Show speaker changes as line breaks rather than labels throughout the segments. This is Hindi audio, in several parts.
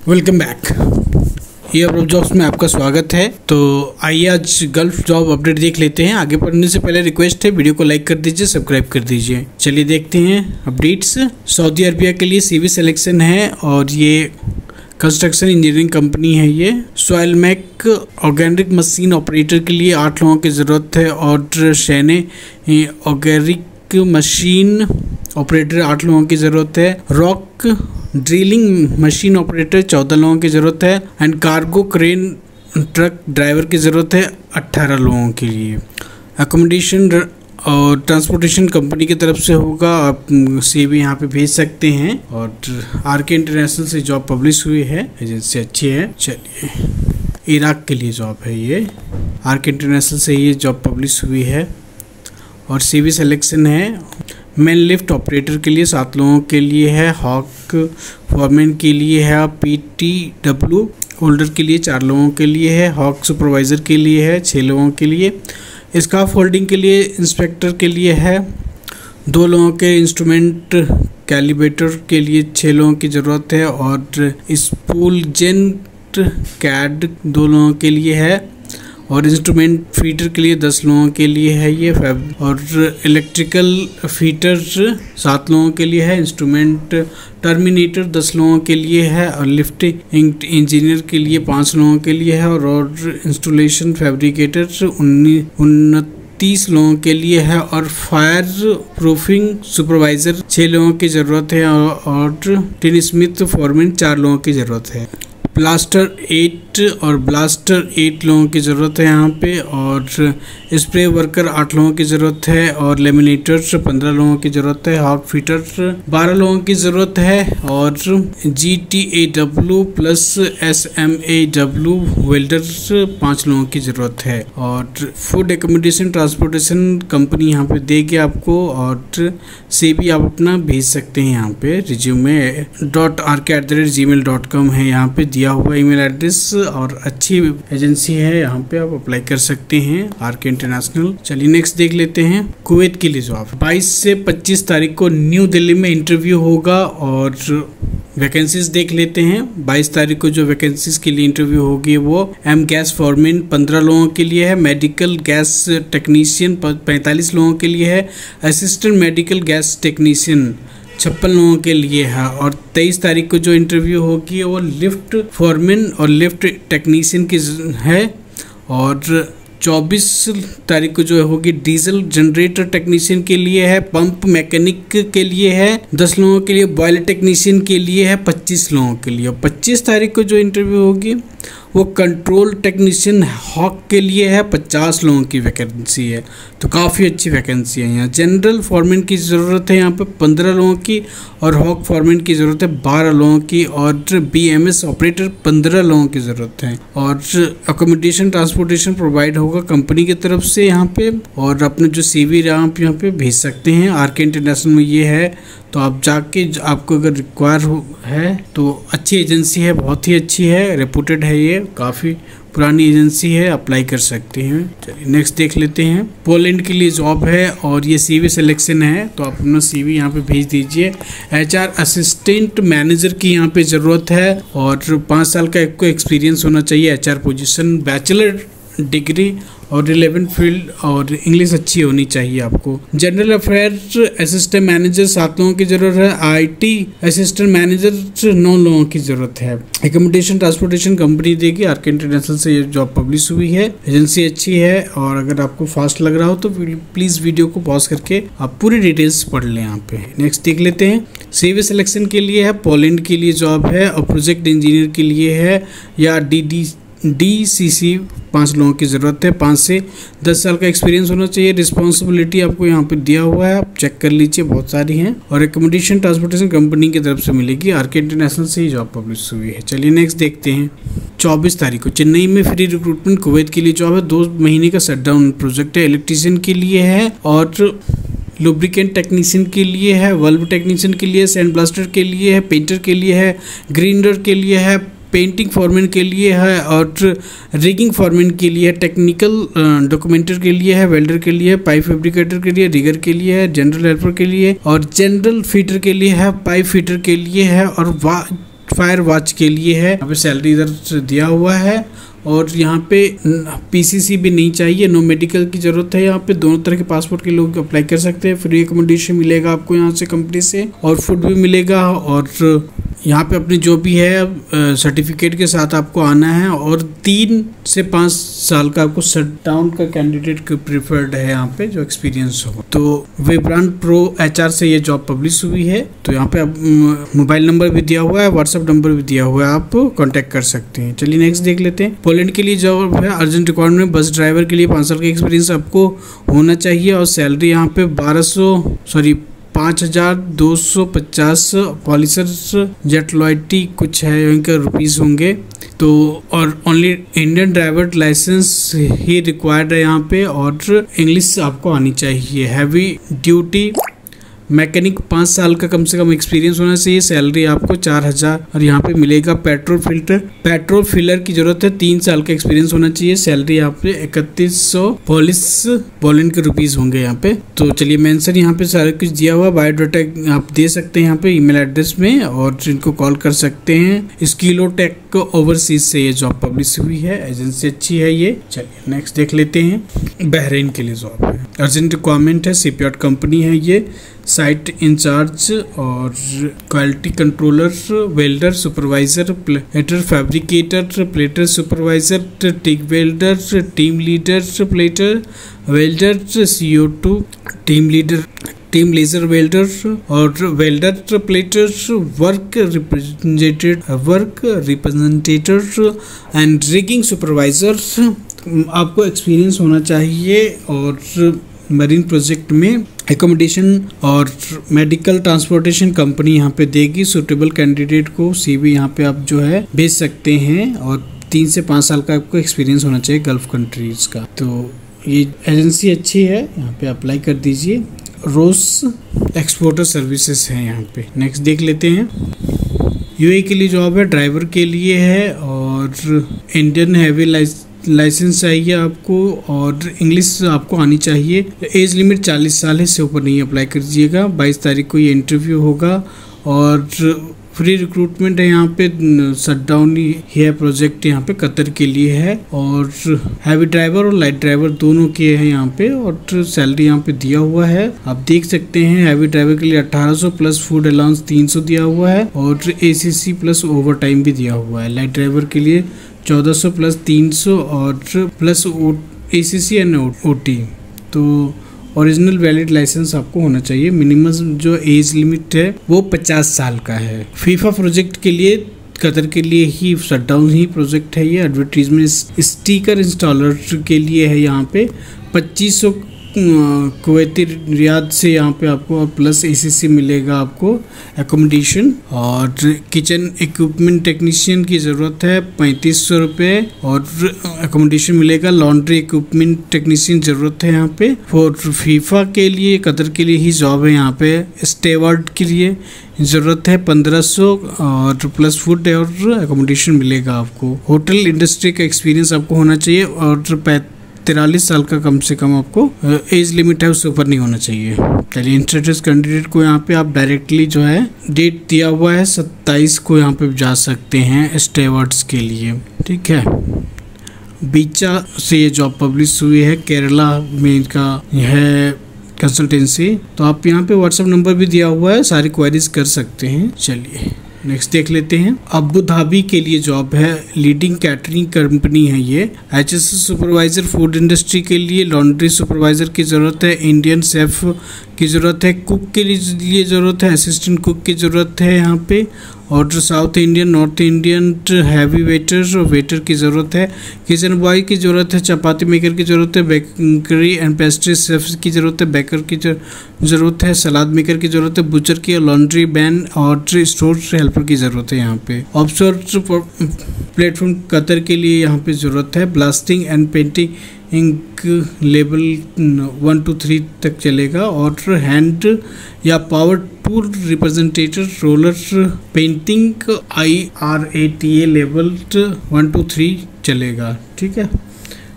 Welcome back. Year of jobs में आपका स्वागत है। तो आइए आज गल्फ जॉब अपडेट देख लेते हैं। आगे बढ़ने से पहले रिक्वेस्ट है, वीडियो को लाइक कर दीजिए, सब्सक्राइब कर दीजिए। चलिए देखते हैं अपडेट्स। सऊदी अरबिया के लिए सीवी सिलेक्शन है और ये कंस्ट्रक्शन इंजीनियरिंग कंपनी है। ये सॉइलमैक ऑर्गेनिक मशीन ऑपरेटर के लिए 8 लोगों की ज़रूरत है और शैने ऑर्गेनिक मशीन ऑपरेटर 8 लोगों की ज़रूरत है। रॉक ड्रिलिंग मशीन ऑपरेटर 14 लोगों की ज़रूरत है and cargo crane truck driver की ज़रूरत है 18 लोगों के लिए। अकोमोडेशन और ट्रांसपोर्टेशन कंपनी की तरफ से होगा। आप सीवी यहाँ पे भेज सकते हैं और आरके इंटरनेशनल से जॉब पब्लिश हुई है, एजेंसी अच्छी है। चलिए, इराक के लिए जॉब है ये, आरके इंटरनेशनल से ये जॉब पब्लिश हुई है और सीवी सिलेक्शन है। मेन लिफ्ट ऑपरेटर के लिए 7 लोगों के लिए है। हॉक फॉरमैन के लिए है। PTW होल्डर के लिए 4 लोगों के लिए है। हॉक सुपरवाइज़र के लिए है 6 लोगों के लिए। स्काफ होल्डिंग के लिए इंस्पेक्टर के लिए है 2 लोगों के। इंस्ट्रूमेंट कैलिब्रेटर के लिए 6 लोगों की ज़रूरत है और स्पूलजेंट कैड 2 लोगों के लिए है और इंस्ट्रूमेंट फीटर के लिए 10 लोगों के लिए है ये और इलेक्ट्रिकल फीटर 7 लोगों के लिए है। इंस्ट्रूमेंट टर्मिनेटर 10 लोगों के लिए है और लिफ्टिंग इंजीनियर के लिए 5 लोगों के लिए है और इंस्टॉलेशन फैब्रिकेटर 29 लोगों के लिए है और फायर प्रूफिंग सुपरवाइज़र 6 लोगों की ज़रूरत है और टिन स्मिथ फॉरमैन 4 लोगों की ज़रूरत है। ब्लास्टर 8 और ब्लास्टर 8 लोगों की ज़रूरत है यहाँ पे और स्प्रे वर्कर 8 लोगों की ज़रूरत है और लेमिनेटर 15 लोगों की ज़रूरत है। हॉक फीटर 12 लोगों की ज़रूरत है और GTAW प्लस SMAW वेल्डर 5 लोगों की ज़रूरत है और फूड एकोमोडेशन ट्रांसपोर्टेशन कंपनी यहाँ पे देगी आपको और से भी आप अपना भेज सकते हैं। यहाँ पे resume.rk@gmail.com है यहाँ पे दिया हुआ ईमेल एड्रेस और अच्छी एजेंसी है। यहाँ पे आप अप्लाई कर सकते हैं, आरके इंटरनेशनल। चलिए नेक्स्ट देख लेते हैं। कुवैत के लिए जॉब 22 से 25 तारीख को न्यू दिल्ली में इंटरव्यू होगा और वैकेंसीज देख लेते हैं। 22 तारीख को जो वैकेंसीज के लिए इंटरव्यू होगी वो गैस फॉरमैन 15 लोगों के लिए है। मेडिकल गैस टेक्नीशियन 45 लोगों के लिए है। असिस्टेंट मेडिकल गैस टेक्नीशियन 56 लोगों के लिए है और 23 तारीख को जो इंटरव्यू होगी वो लिफ्ट फॉरमैन और लिफ्ट टेक्नीशियन की है और 24 तारीख को जो होगी डीजल जनरेटर टेक्नीशियन के लिए है। पंप मैकेनिक के लिए है 10 लोगों के लिए। बॉयलर टेक्नीशियन के लिए है 25 लोगों के लिए। और 25 तारीख को जो इंटरव्यू होगी वो कंट्रोल टेक्नीशियन हॉक के लिए है। 50 लोगों की वैकेंसी है, तो काफ़ी अच्छी वैकेंसी है यहाँ। जनरल फॉरमैन की ज़रूरत है यहाँ पे 15 लोगों की और हॉक फॉरमैन की ज़रूरत है 12 लोगों की और BMS ऑपरेटर 15 लोगों की ज़रूरत है और अकोमोडेशन ट्रांसपोर्टेशन प्रोवाइड होगा कंपनी की तरफ से यहाँ पे और अपने जो CV आप यहाँ पे भेज सकते हैं। आरके इंटरनेशनल में ये है, तो आप जाके आपको अगर रिक्वायर है तो अच्छी एजेंसी है, बहुत ही अच्छी है, रेपुटेड है, ये काफ़ी पुरानी एजेंसी है, अप्लाई कर सकते हैं। चलिए नेक्स्ट देख लेते हैं। पोलैंड के लिए जॉब है और ये CV सिलेक्शन है, तो आप अपना CV यहाँ पे भेज दीजिए। HR असिस्टेंट मैनेजर की यहाँ पे ज़रूरत है और 5 साल का आपको एक्सपीरियंस होना चाहिए। HR पोजीशन, बैचलर डिग्री और रिलेवेंट फील्ड और इंग्लिश अच्छी होनी चाहिए आपको। जनरल अफेयर्स असिस्टेंट मैनेजर 7 लोगों की ज़रूरत है। IT असिस्टेंट मैनेजर 9 लोगों की ज़रूरत है। एकोमोडेशन ट्रांसपोर्टेशन कंपनी देगी। आरके इंटरनेशनल से ये जॉब पब्लिश हुई है, एजेंसी अच्छी है और अगर आपको फास्ट लग रहा हो तो प्लीज़ वीडियो को पॉज करके आप पूरी डिटेल्स पढ़ लें यहाँ पे। नेक्स्ट देख लेते हैं। CV सिलेक्शन के लिए है, पोलैंड के लिए जॉब है और प्रोजेक्ट इंजीनियर के लिए है या DCC 5 लोगों की ज़रूरत है। 5 से 10 साल का एक्सपीरियंस होना चाहिए। रिस्पॉन्सिबिलिटी आपको यहाँ पे दिया हुआ है, आप चेक कर लीजिए, बहुत सारी हैं और एकोमोडेशन ट्रांसपोर्टेशन कंपनी की तरफ से मिलेगी। आरके इंटरनेशनल से ही जॉब पब्लिश हुई है। चलिए नेक्स्ट देखते हैं। 24 तारीख को चेन्नई में फ्री रिक्रूटमेंट कुवैत के लिए जॉब है। 2 महीने का शटडाउन प्रोजेक्ट है। इलेक्ट्रीशियन के लिए है और लुब्रिकेंट टेक्नीशियन के लिए है, वल्व टेक्नीशियन के लिए, सैंड ब्लास्टर के लिए है, पेंटर के लिए है, ग्रीनर के लिए है, पेंटिंग फॉरमैन के लिए है और रिगिंग फॉरमैन के लिए है, टेक्निकल डॉक्यूमेंटर के लिए है, वेल्डर के लिए, पाइप फैब्रिकेटर के लिए, रिगर के लिए है, जनरल हेल्पर के लिए और जनरल फीटर के लिए है, पाइप फीटर के लिए है और फायर वॉच के लिए है। यहाँ पे सैलरी इधर दिया हुआ है और यहाँ पे पीसीसी भी नहीं चाहिए, नो मेडिकल की जरूरत है। यहाँ पे दोनों तरह के पासपोर्ट के लोग अप्लाई कर सकते हैं। फ्री एकोमोडेशन मिलेगा आपको यहाँ से कंपनी से और फूड भी मिलेगा। और यहाँ पे अपनी जो भी है सर्टिफिकेट के साथ आपको आना है और 3 से 5 साल का आपको शट डाउन का कैंडिडेट प्रिफर्ड है यहाँ पे जो एक्सपीरियंस हो। तो विब्रांट प्रो HR से ये जॉब पब्लिश हुई है। तो यहाँ पे आप मोबाइल नंबर भी दिया हुआ है, व्हाट्सएप नंबर भी दिया हुआ है, आप कांटेक्ट कर सकते हैं। चलिए नेक्स्ट देख लेते हैं। पोलैंड के लिए जॉब है, अर्जेंट रिक्वायरमेंट, बस ड्राइवर के लिए 5 साल का एक्सपीरियंस आपको होना चाहिए और सैलरी यहाँ पे 5,250 पॉलिसर जेट लॉयल्टी कुछ है इनका रुपीस होंगे। तो और ओनली इंडियन ड्राइवर लाइसेंस ही रिक्वायर्ड है यहाँ पे और इंग्लिश आपको आनी चाहिए। हैवी ड्यूटी मैकेनिक 5 साल का कम से कम एक्सपीरियंस होना चाहिए। सैलरी आपको 4,000 और यहाँ पे मिलेगा। पेट्रोल फिलर की जरूरत है, 3 साल का एक्सपीरियंस होना चाहिए। सैलरी यहाँ पे 3100 पोलैंड के रुपीस होंगे यहाँ पे। तो चलिए मेंशन यहाँ पे सारा कुछ दिया हुआ, बायोडाटा आप दे सकते हैं यहाँ पे ईमेल एड्रेस में और इनको कॉल कर सकते हैं। स्किलोटेक ओवरसीज से ये जॉब पब्लिश हुई है, एजेंसी अच्छी है ये। चलिए नेक्स्ट देख लेते हैं। बहरीन के लिए जॉब है, अर्जेंट रिक्वायरमेंट है, शिपयार्ड कंपनी है ये। साइट इंचार्ज और quality controller, welder supervisor, plater fabricator, plater supervisor, TIG welder, team leader, plater welder, CO2 team leader, team laser welder और welder plater, work representator and rigging supervisor. आपको एक्सपीरियंस होना चाहिए और मरीन प्रोजेक्ट में एकोमोडेशन और मेडिकल ट्रांसपोर्टेशन कंपनी यहाँ पे देगी। सुटेबल कैंडिडेट को CV यहाँ पे आप जो है भेज सकते हैं और 3 से 5 साल का आपको एक्सपीरियंस होना चाहिए गल्फ कंट्रीज का। तो ये एजेंसी अच्छी है, यहाँ पे अप्लाई कर दीजिए। रोस एक्सपोर्टर सर्विसेज है यहाँ पे। नेक्स्ट देख लेते हैं। UAE के लिए जॉब है, ड्राइवर के लिए है और इंडियन हैवी लाइसेंस चाहिए आपको और इंग्लिश आपको आनी चाहिए। एज लिमिट 40 साल है, इससे ऊपर नहीं अप्लाई करिएगा। 22 तारीख को ये इंटरव्यू होगा और फ्री रिक्रूटमेंट है यहाँ पे। शटडाउन ही है प्रोजेक्ट यहाँ पे कतर के लिए है और हैवी ड्राइवर और लाइट ड्राइवर दोनों के हैं यहाँ पे और सैलरी यहाँ पे दिया हुआ है, आप देख सकते हैं। हैवी ड्राइवर के लिए 1800 प्लस फूड अलाउंस 300 दिया हुआ है और ACC प्लस ओवर टाइम भी दिया हुआ है। लाइट ड्राइवर के लिए 1400 प्लस 300 और प्लस ACC एंड OT। तो ओरिजिनल वैलिड लाइसेंस आपको होना चाहिए। मिनिमम जो एज लिमिट है वो 50 साल का है। फीफा प्रोजेक्ट के लिए कतर के लिए ही शटडाउन ही प्रोजेक्ट है ये। एडवर्टीजमेंट स्टिकर इंस्टॉलर के लिए है यहाँ पे 2500 कुवैती रियाद से यहाँ पे आपको और प्लस ACC मिलेगा आपको एकोमोडेशन। और किचन इक्विपमेंट टेक्नीशियन की ज़रूरत है 3500 रुपये और एकोमोडेशन मिलेगा। लॉन्ड्री इक्विपमेंट टेक्नीशियन ज़रूरत है यहाँ पे। फॉर फीफा के लिए कतर के लिए ही जॉब है यहाँ पे। स्टेवर्ड के लिए ज़रूरत है 1500 और प्लस फूड और एकोमोडेशन मिलेगा आपको। होटल इंडस्ट्री का एक्सपीरियंस आपको होना चाहिए और 43 साल का कम से कम आपको एज लिमिट है, उससे ऊपर नहीं होना चाहिए। चलिए इंटरेस्टेड कैंडिडेट को यहाँ पे आप डायरेक्टली जो है डेट दिया हुआ है 27 को यहाँ पे जा सकते हैं स्टेवर्ड्स के लिए, ठीक है। बीचा से ये जॉब पब्लिश हुई है, केरला में इनका है कंसल्टेंसी। तो आप यहाँ पे व्हाट्सएप नंबर भी दिया हुआ है, सारी क्वेरीज कर सकते हैं। चलिए नेक्स्ट देख लेते हैं। अबू धाबी के लिए जॉब है, लीडिंग कैटरिंग कंपनी है ये। HSS सुपरवाइजर फूड इंडस्ट्री के लिए। लॉन्ड्री सुपरवाइजर की ज़रूरत है। इंडियन शेफ की ज़रूरत है। कुक के लिए ज़रूरत है। असिस्टेंट कुक की ज़रूरत है यहाँ पे। और south Indian, north Indian heavy waiter और वेटर की ज़रूरत है। किचन बॉय की ज़रूरत है। चपाती मेकर की ज़रूरत है। बेकरी एंड पेस्ट्री शेफ की ज़रूरत है। बेकर की ज़रूरत है। सलाद मेकर की ज़रूरत है। बुचर की, लॉन्ड्री मैन और स्टोर हेल्पर की ज़रूरत है यहाँ पे। ऑफशोर प्लेटफॉर्म कतर के लिए यहाँ पे ज़रूरत है। Blasting and painting ink level 1 to 3 तक चलेगा। और हैंड या पावर टूल रिप्रेजेंटेटर roller painting IRATA level 1 to 3 चलेगा, ठीक है।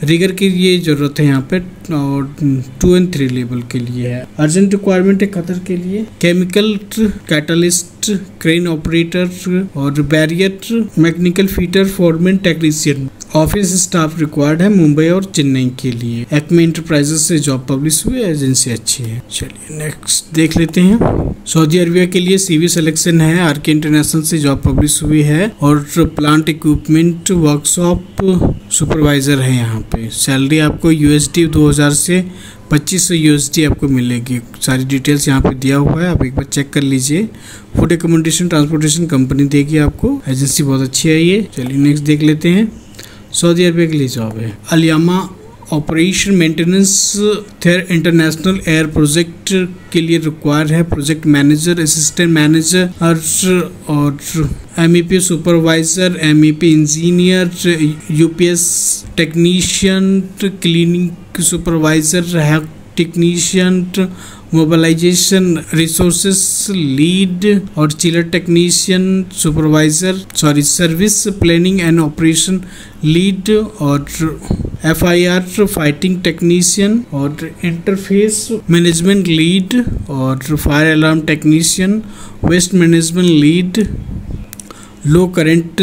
रिगर की ये जरूरत है यहाँ पे, और 2 और 3 लेवल के लिए है। अर्जेंट रिक्वायरमेंट है कतर के लिए केमिकल कैटलिस्ट, क्रेन ऑपरेटर और barrier, mechanical fitter, foreman, technician. Office staff required है मुंबई और चेन्नई के लिए। एक्मे इंटरप्राइजेस से जॉब पब्लिश हुई है, एजेंसी अच्छी है। चलिए नेक्स्ट देख लेते हैं। सऊदी अरबिया के लिए सीवी सिलेक्शन है, आरके इंटरनेशनल से जॉब पब्लिश हुई है और प्लांट इक्विपमेंट वर्कशॉप सुपरवाइजर है यहाँ पे। सैलरी आपको USD 2000 से 2500 USD आपको मिलेगी। सारी डिटेल्स यहाँ पे दिया हुआ है, आप एक बार चेक कर लीजिए। फूड एकोमोडेशन ट्रांसपोर्टेशन कंपनी देगी आपको, एजेंसी बहुत अच्छी है ये। चलिए नेक्स्ट देख लेते हैं। सऊदी अरबिया के लिए जॉब है। अलियामा ऑपरेशन मेंटेनेंस थेयर इंटरनेशनल एयर प्रोजेक्ट के लिए रिक्वायर है प्रोजेक्ट मैनेजर, असिस्टेंट मैनेजर और MEP supervisor, MEP engineer, UPS technician, cleaning supervisor, health technician, mobilisation resources lead और chiller technician supervisor, service planning and operation lead और FIR फाइटिंग टेक्नीशियन और इंटरफेस मैनेजमेंट लीड और fire alarm technician, waste management lead, low current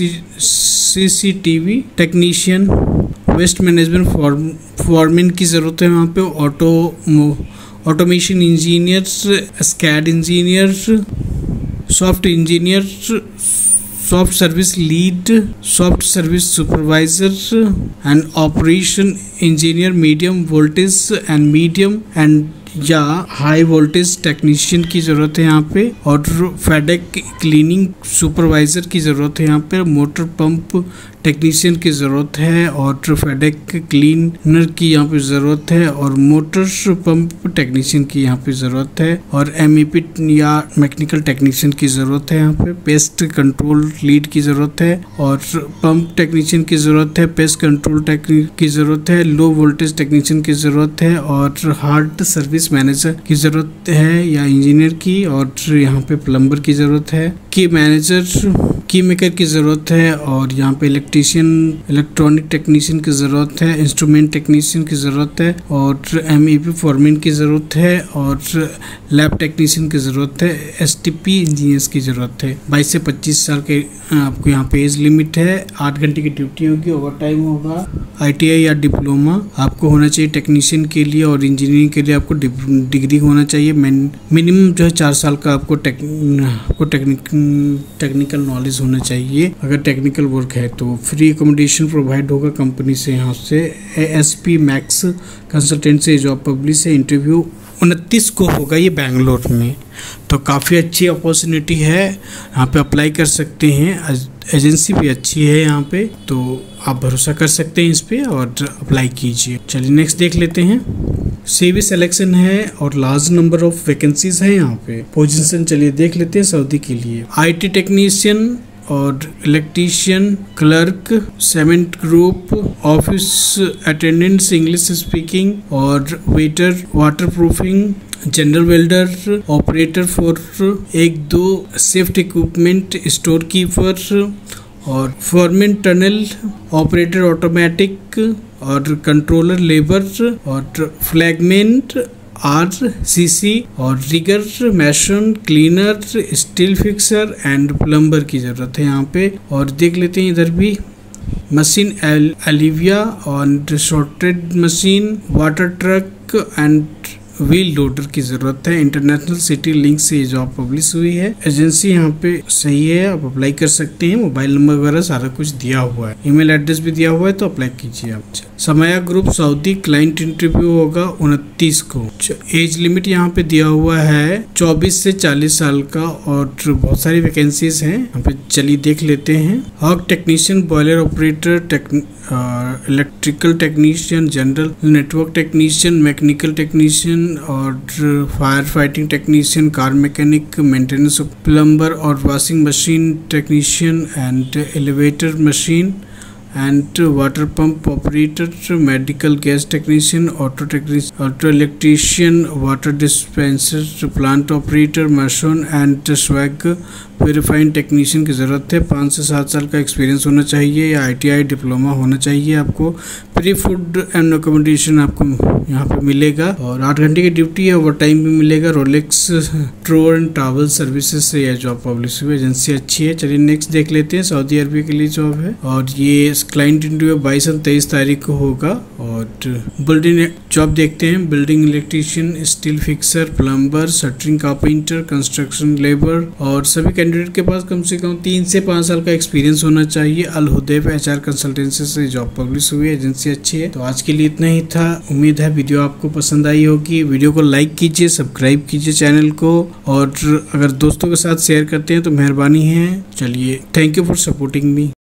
CCTV technician, waste management foreman की ज़रूरत है वहाँ पे। ऑटोमेशन इंजीनियर, स्कैड engineer, soft engineer, soft service lead, soft service supervisor and operation engineer, medium voltage and medium and या हाई वोल्टेज टेक्नीशियन की ज़रूरत है यहाँ पे। और फेडेक क्लीनिंग सुपरवाइज़र की ज़रूरत है यहाँ पे। मोटर पंप टेक्नीशियन की ज़रूरत है और फेडेक क्लीनर की यहाँ पे ज़रूरत है और मोटर पंप टेक्नीशियन की यहाँ पे ज़रूरत है और MEP या मैकेनिकल टेक्नीशियन की ज़रूरत है यहाँ पे। पेस्ट कंट्रोल लीड की ज़रूरत है और पंप टेक्नीशियन की ज़रूरत है। पेस्ट कंट्रोल टेक्नीशियन की ज़रूरत है। लो वोल्टेज टेक्नीशियन की ज़रूरत है और हार्ड सर्विस मैनेजर की ज़रूरत है या इंजीनियर की, और यहाँ पे प्लम्बर की ज़रूरत है। की मैनेजर, की मेकर की ज़रूरत है और यहाँ पे इलेक्ट्रॉनिक टेक्नीशियन की ज़रूरत है। इंस्ट्रूमेंट टेक्नीशियन की ज़रूरत है और MEP फॉरमैन की ज़रूरत है और लैब टेक्नीशियन की ज़रूरत है। STP इंजीनियर्स की ज़रूरत है। 22 से 25 साल के आपको यहाँ पे एज लिमिट है। 8 घंटे की ड्यूटी होगी, ओवर टाइम होगा। ITI या डिप्लोमा आपको होना चाहिए टेक्नीशियन के लिए, और इंजीनियरिंग के लिए आपको डिग्री होना चाहिए। मिनिमम जो है 4 साल का आपको टेक्निकल नॉलेज होना चाहिए अगर टेक्निकल वर्क है तो। फ्री एकोमोडेशन प्रोवाइड होगा कंपनी से। यहाँ से ASP मैक्स कंसल्टेंट से जॉब पब्लिश है। इंटरव्यू 29 को होगा, ये बेंगलोर में, तो काफ़ी अच्छी अपॉर्चुनिटी है, यहाँ पे अप्लाई कर सकते हैं। एजेंसी भी अच्छी है यहाँ पे, तो आप भरोसा कर सकते हैं इस पे और अप्लाई कीजिए। चलिए नेक्स्ट देख लेते हैं। CV सिलेक्शन है और लार्ज नंबर ऑफ वैकेंसीज है यहाँ पे। पोजीशन चलिए देख लेते हैं सऊदी के लिए। IT टेक्नीशियन और electrician, clerk, cement group, office attendants, English speaking और waiter, water proofing, general welder, operator for 1-2 safety equipment, store keeper और फॉरमैन टनल ऑपरेटर, ऑटोमेटिक और कंट्रोलर लेबर और फ्लैगमैन RCC और rigger, mason, cleaner, steel fixer and plumber की ज़रूरत है यहाँ पे। और देख लेते हैं इधर भी मशीन एलिविया और शॉर्टेड machine, water truck and wheel loader की ज़रूरत है। इंटरनेशनल सिटी लिंक से ये जॉब पब्लिश हुई है। एजेंसी यहाँ पे सही है, आप अप्लाई कर सकते हैं। मोबाइल नंबर वगैरह सारा कुछ दिया हुआ है, ईमेल एड्रेस भी दिया हुआ है, तो अप्लाई कीजिए आप। समाया ग्रुप सऊदी, क्लाइंट इंटरव्यू होगा 29 को। एज लिमिट यहाँ पे दिया हुआ है 24 से 40 साल का और बहुत सारी वैकेंसीज हैं यहाँ पे। चलिए देख लेते हैं। हॉक technician, boiler operator, electrical technician, general network technician, mechanical technician और fire fighting technician, car mechanic, maintenance, plumber और washing machine technician and elevator machine and water pump operator, medical gas technician, auto electrician, water dispenser, plant operator, machine and स्वैग वेरीफाइंग टेक्नीशियन की ज़रूरत है। 5 से 7 साल का एक्सपीरियंस होना चाहिए या ITI डिप्लोमा होना चाहिए आपको। फ्री फूड एंड अकोमोडेशन आपको यहाँ पे मिलेगा और 8 घंटे की ड्यूटी है, ओवर टाइम भी मिलेगा। Rolex tour and travel services से यह जॉब पब्लिश हुई, एजेंसी अच्छी है। चलिए नेक्स्ट देख लेते हैं। सऊदी अरबिया के लिए जॉब है और ये क्लाइंट इंटरव्यू 22 और 23 तारीख को होगा। और बिल्डिंग जॉब देखते हैं। Building electrician, steel fixer, plumber, shuttering carpenter, construction labour और सभी कैंडिडेट के पास कम से कम 3 से 5 साल का एक्सपीरियंस होना चाहिए। अल हुदैफ HR कंसल्टेंसी से जॉब पब्लिश हुई है, एजेंसी अच्छी है। तो आज के लिए इतना ही था। उम्मीद है वीडियो आपको पसंद आई होगी। वीडियो को लाइक कीजिए, सब्सक्राइब कीजिए चैनल को और अगर दोस्तों के साथ शेयर करते हैं तो मेहरबानी है। चलिए, thank you for supporting me.